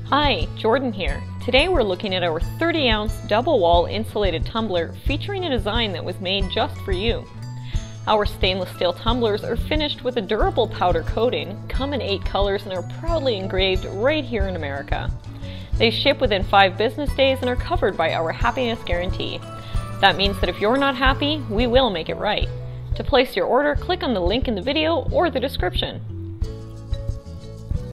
Hi, Jordan here. Today we're looking at our 30-ounce double wall insulated tumbler featuring a design that was made just for you. Our stainless steel tumblers are finished with a durable powder coating, come in 8 colors, and are proudly engraved right here in America. They ship within 5 business days and are covered by our happiness guarantee. That means that if you're not happy, we will make it right. To place your order, click on the link in the video or the description.